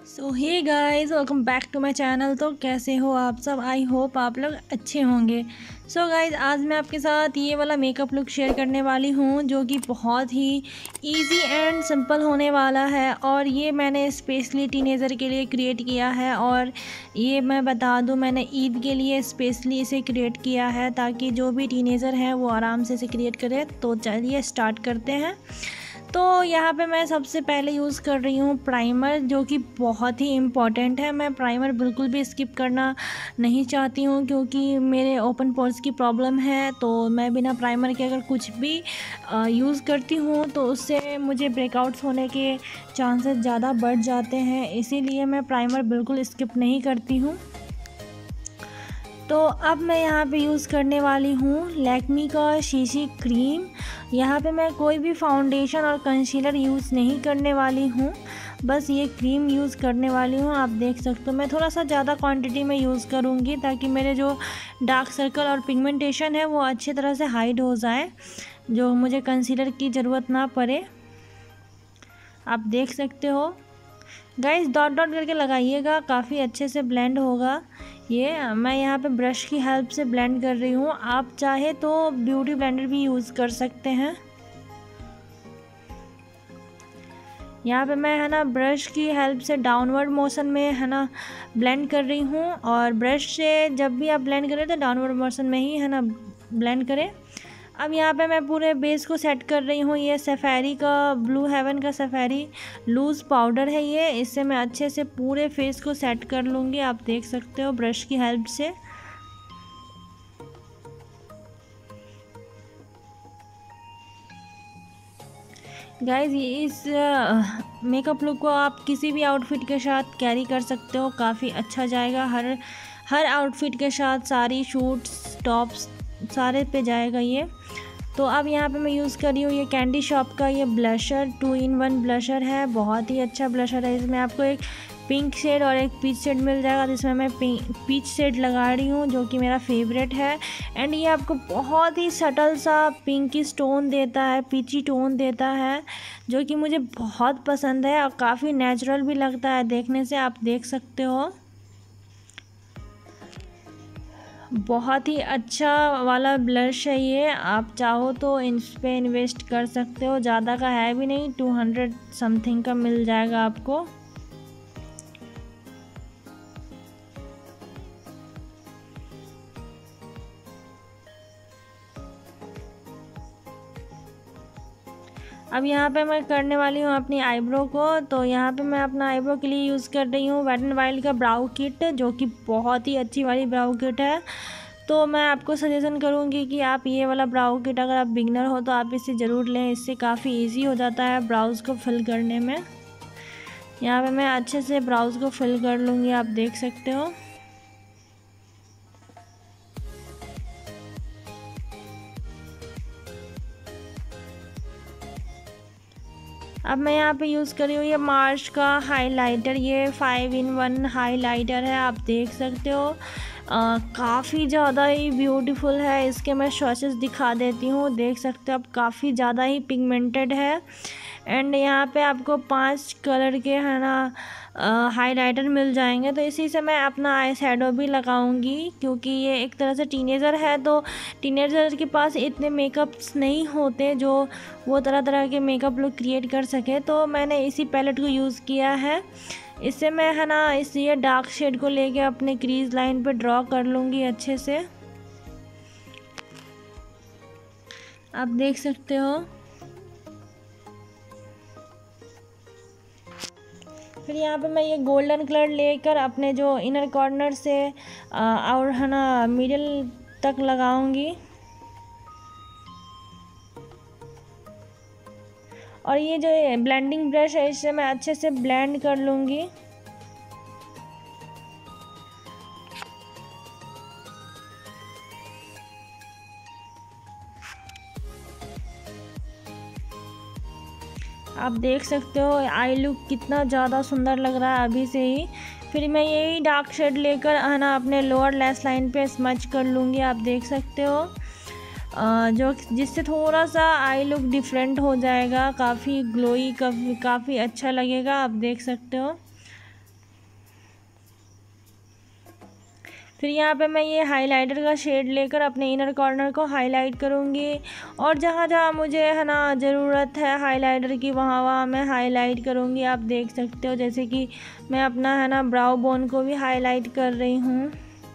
So hey guys, welcome back to my channel. तो कैसे हो आप सब? आई होप आप लोग अच्छे होंगे। सो गाइस, आज मैं आपके साथ ये वाला मेकअप लुक शेयर करने वाली हूँ जो कि बहुत ही इजी एंड सिंपल होने वाला है। और ये मैंने स्पेशली टीनेजर के लिए क्रिएट किया है। और ये मैं बता दूँ, मैंने ईद के लिए स्पेशली इसे क्रिएट किया है ताकि जो भी टीनेजर हैं वो आराम से इसे क्रिएट करें। तो चलिए स्टार्ट करते हैं। तो यहाँ पे मैं सबसे पहले यूज़ कर रही हूँ प्राइमर, जो कि बहुत ही इम्पॉर्टेंट है। मैं प्राइमर बिल्कुल भी स्किप करना नहीं चाहती हूँ क्योंकि मेरे ओपन पोर्स की प्रॉब्लम है। तो मैं बिना प्राइमर के अगर कुछ भी यूज़ करती हूँ तो उससे मुझे ब्रेकआउट्स होने के चांसेस ज़्यादा बढ़ जाते हैं, इसीलिए मैं प्राइमर बिल्कुल स्किप नहीं करती हूँ। तो अब मैं यहाँ पे यूज़ करने वाली हूँ लैक्मी का शीशी क्रीम। यहाँ पे मैं कोई भी फाउंडेशन और कंसीलर यूज़ नहीं करने वाली हूँ, बस ये क्रीम यूज़ करने वाली हूँ। आप देख सकते हो मैं थोड़ा सा ज़्यादा क्वांटिटी में यूज़ करूँगी ताकि मेरे जो डार्क सर्कल और पिगमेंटेशन है वो अच्छी तरह से हाइड हो जाए, जो मुझे कंसीलर की ज़रूरत ना पड़े। आप देख सकते हो गाइस, डॉट डॉट करके लगाइएगा, काफ़ी अच्छे से ब्लेंड होगा। ये मैं यहाँ पे ब्रश की हेल्प से ब्लेंड कर रही हूँ। आप चाहे तो ब्यूटी ब्लेंडर भी यूज़ कर सकते हैं। यहाँ पे मैं ब्रश की हेल्प से डाउनवर्ड मोशन में ब्लेंड कर रही हूँ। और ब्रश से जब भी आप ब्लेंड करें तो डाउनवर्ड मोशन में ही ब्लेंड करें। अब यहाँ पे मैं पूरे बेस को सेट कर रही हूँ। ये सफेरी का, ब्लू हेवन का सफेरी लूज़ पाउडर है ये, इससे मैं अच्छे से पूरे फेस को सेट कर लूँगी। आप देख सकते हो ब्रश की हेल्प से। गाइस, इस मेकअप लुक को आप किसी भी आउटफिट के साथ कैरी कर सकते हो, काफ़ी अच्छा जाएगा। हर आउटफिट के साथ, साड़ी, शूट्स, टॉप्स सारे पे जाएगा ये। तो अब यहाँ पे मैं यूज़ कर रही हूँ ये कैंडी शॉप का ये ब्लशर, 2-in-1 ब्लशर है। बहुत ही अच्छा ब्लशर है। इसमें आपको एक पिंक शेड और एक पीच शेड मिल जाएगा, जिसमें मैं पीच शेड लगा रही हूँ जो कि मेरा फेवरेट है। एंड ये आपको बहुत ही सटल सा पिंकी टोन देता है, पीची टोन देता है, जो कि मुझे बहुत पसंद है और काफ़ी नेचुरल भी लगता है देखने से। आप देख सकते हो बहुत ही अच्छा वाला ब्लश है ये। आप चाहो तो इस पे इन्वेस्ट कर सकते हो, ज़्यादा का है भी नहीं, 200 समथिंग का मिल जाएगा आपको। अब यहाँ पे मैं करने वाली हूँ अपनी आईब्रो को। तो यहाँ पे मैं अपना आईब्रो के लिए यूज़ कर रही हूँ वेट एंड वाइल्ड का ब्राउ किट, जो कि बहुत ही अच्छी वाली ब्राउ किट है। तो मैं आपको सजेशन करूँगी कि आप ये वाला ब्राउ किट, अगर आप बिगनर हो तो आप इसे ज़रूर लें, इससे काफ़ी इजी हो जाता है ब्राउज़ को फिल करने में। यहाँ पे मैं अच्छे से ब्राउज़ को फिल कर लूँगी, आप देख सकते हो। अब मैं यहाँ पे यूज़ कर रही हूँ ये मार्श का हाइलाइटर, ये 5-in-1 हाइलाइटर है। आप देख सकते हो काफ़ी ज़्यादा ही ब्यूटीफुल है। इसके मैं स्वॉचेस दिखा देती हूँ, देख सकते हो आप, काफ़ी ज़्यादा ही पिगमेंटेड है। एंड यहाँ पे आपको 5 कलर के हाइलाइटर मिल जाएंगे। तो इसी से मैं अपना आई शैडो भी लगाऊंगी, क्योंकि ये एक तरह से टीनेजर है, तो टीनेजर के पास इतने मेकअप्स नहीं होते जो वो तरह तरह के मेकअप लुक क्रिएट कर सके। तो मैंने इसी पैलेट को यूज़ किया है। इससे मैं इस ये डार्क शेड को लेके अपने क्रीज लाइन पे ड्रॉ कर लूँगी अच्छे से। आप देख सकते हो। फिर यहाँ पे मैं ये गोल्डन कलर लेकर अपने जो इनर कॉर्नर से और मिडिल तक लगाऊंगी। और ये जो ब्लेंडिंग ब्रश है, इससे मैं अच्छे से ब्लेंड कर लूँगी। आप देख सकते हो आई लुक कितना ज़्यादा सुंदर लग रहा है अभी से ही। फिर मैं यही डार्क शेड लेकर अपने लोअर लैश लाइन पे स्मच कर लूँगी। आप देख सकते हो जो जिससे थोड़ा सा आई लुक डिफरेंट हो जाएगा, काफ़ी ग्लोई, काफ़ी अच्छा लगेगा। आप देख सकते हो। फिर यहाँ पे मैं ये हाइलाइटर का शेड लेकर अपने इनर कॉर्नर को हाईलाइट करूँगी और जहाँ जहाँ मुझे है ना ज़रूरत है हाइलाइटर की वहाँ वहाँ मैं हाईलाइट करूँगी। आप देख सकते हो जैसे कि मैं अपना है ना ब्राउ बोन को भी हाईलाइट कर रही हूँ।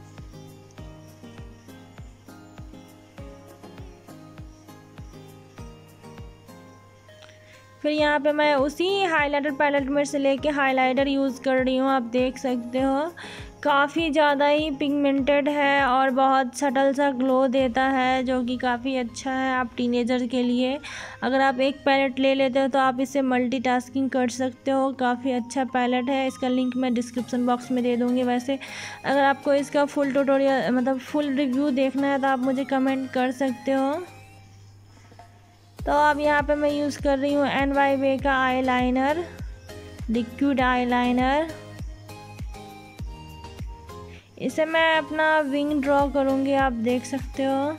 फिर यहाँ पे मैं उसी हाइलाइटर पैलेट में से लेके हाइलाइटर यूज़ कर रही हूँ। आप देख सकते हो काफ़ी ज़्यादा ही पिगमेंटेड है और बहुत सटल सा ग्लो देता है, जो कि काफ़ी अच्छा है आप टीनेजर के लिए। अगर आप एक पैलेट ले लेते हो तो आप इससे मल्टीटास्किंग कर सकते हो। काफ़ी अच्छा पैलेट है, इसका लिंक मैं डिस्क्रिप्शन बॉक्स में दे दूँगी। वैसे अगर आपको इसका फुल ट्यूटोरियल मतलब फुल रिव्यू देखना है तो आप मुझे कमेंट कर सकते हो। तो अब यहाँ पे मैं यूज़ कर रही हूँ NYBE का eyeliner, liquid eyeliner. इसे मैं अपना विंग ड्रॉ करूँगी, आप देख सकते हो।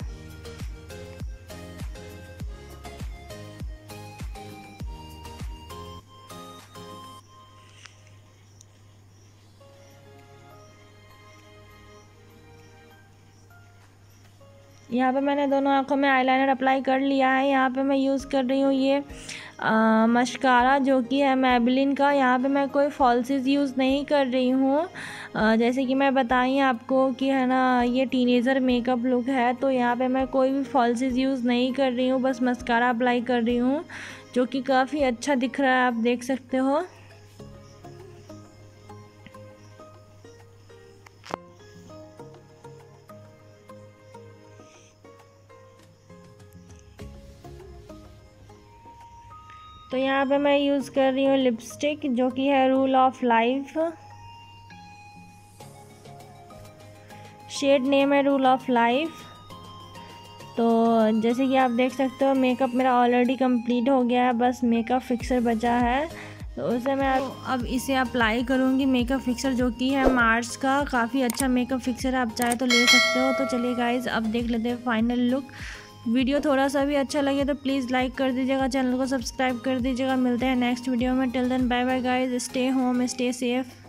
यहाँ पे मैंने दोनों आँखों में आईलाइनर अप्लाई कर लिया है। यहाँ पे मैं यूज़ कर रही हूँ ये मस्कारा, जो कि है मैबलिन का। यहाँ पे मैं कोई फॉल्सेस यूज़ नहीं कर रही हूँ। जैसे कि मैं बताई आपको कि है ना ये टीनेजर मेकअप लुक है, तो यहाँ पे मैं कोई भी फॉल्सेस यूज़ नहीं कर रही हूँ, बस मस्कारा अप्लाई कर रही हूँ, जो कि काफ़ी अच्छा दिख रहा है, आप देख सकते हो। तो यहाँ पे मैं यूज़ कर रही हूँ लिपस्टिक, जो कि है rule of life. Shade name है रूल ऑफ लाइफ। तो जैसे कि आप देख सकते हो मेकअप मेरा ऑलरेडी कंप्लीट हो गया है, बस मेकअप फिक्सर बचा है, तो उसे मैं अब इसे अप्लाई करूँगी। मेकअप फिक्सर जो कि है मार्स का, काफ़ी अच्छा मेकअप फिक्सर है, आप चाहे तो ले सकते हो। तो चलिए गाइज़ अब देख लेते हैं फाइनल लुक। वीडियो थोड़ा सा भी अच्छा लगे तो प्लीज़ लाइक कर दीजिएगा, चैनल को सब्सक्राइब कर दीजिएगा। मिलते हैं नेक्स्ट वीडियो में। Till then bye bye guys, stay home, stay safe.